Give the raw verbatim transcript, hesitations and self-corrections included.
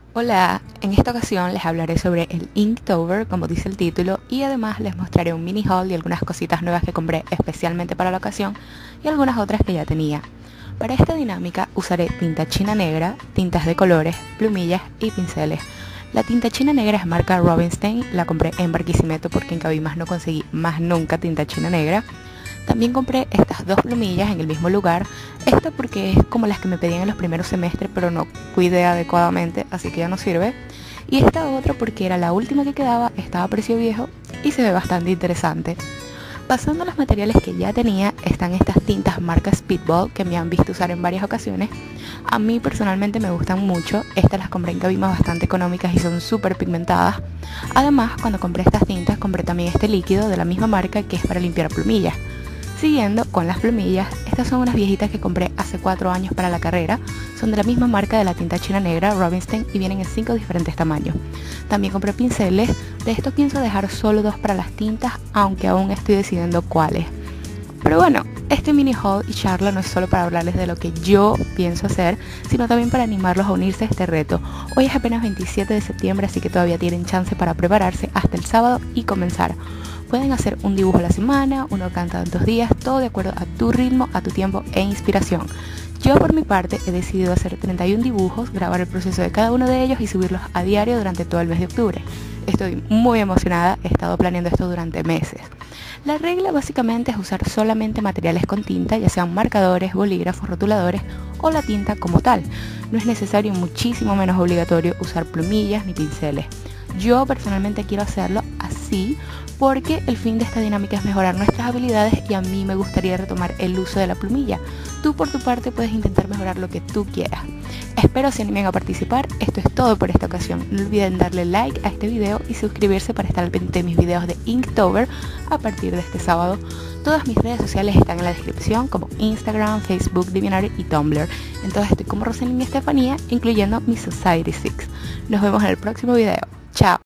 Hola, en esta ocasión les hablaré sobre el Inktober, como dice el título, y además les mostraré un mini haul y algunas cositas nuevas que compré especialmente para la ocasión y algunas otras que ya tenía. Para esta dinámica usaré tinta china negra, tintas de colores, plumillas y pinceles. La tinta china negra es marca Rubinstein, la compré en Barquisimeto porque en Cabimas no conseguí más nunca tinta china negra. También compré estas dos plumillas en el mismo lugar, esta porque es como las que me pedían en los primeros semestres pero no cuidé adecuadamente, así que ya no sirve. Y esta otra porque era la última que quedaba, estaba a precio viejo y se ve bastante interesante. Pasando a los materiales que ya tenía, están estas tintas marca Speedball que me han visto usar en varias ocasiones. A mí personalmente me gustan mucho, estas las compré en Cabimas bastante económicas y son súper pigmentadas. Además, cuando compré estas tintas compré también este líquido de la misma marca que es para limpiar plumillas. Siguiendo con las plumillas, estas son unas viejitas que compré hace cuatro años para la carrera, son de la misma marca de la tinta china negra Rubinstein y vienen en cinco diferentes tamaños. También compré pinceles, de estos pienso dejar solo dos para las tintas, aunque aún estoy decidiendo cuáles. Pero bueno, este mini haul y charla no es solo para hablarles de lo que yo pienso hacer, sino también para animarlos a unirse a este reto. Hoy es apenas veintisiete de septiembre, así que todavía tienen chance para prepararse hasta el sábado y comenzar. Pueden hacer un dibujo a la semana, uno cada dos días, todo de acuerdo a tu ritmo, a tu tiempo e inspiración. Yo por mi parte he decidido hacer treinta y uno dibujos, grabar el proceso de cada uno de ellos y subirlos a diario durante todo el mes de octubre. Estoy muy emocionada, he estado planeando esto durante meses. La regla básicamente es usar solamente materiales con tinta, ya sean marcadores, bolígrafos, rotuladores o la tinta como tal. No es necesario y muchísimo menos obligatorio usar plumillas ni pinceles. Yo personalmente quiero hacerlo así porque el fin de esta dinámica es mejorar nuestras habilidades y a mí me gustaría retomar el uso de la plumilla. Tú por tu parte puedes intentar mejorar lo que tú quieras. Espero se animen a participar. Esto es todo por esta ocasión. No olviden darle like a este video y suscribirse para estar al pendiente de mis videos de Inktober a partir de este sábado. Todas mis redes sociales están en la descripción como Instagram, Facebook, DeviantArt y Tumblr. Entonces estoy como Rosalyn y Estefanía, incluyendo mi Society Six. Nos vemos en el próximo video. Chao.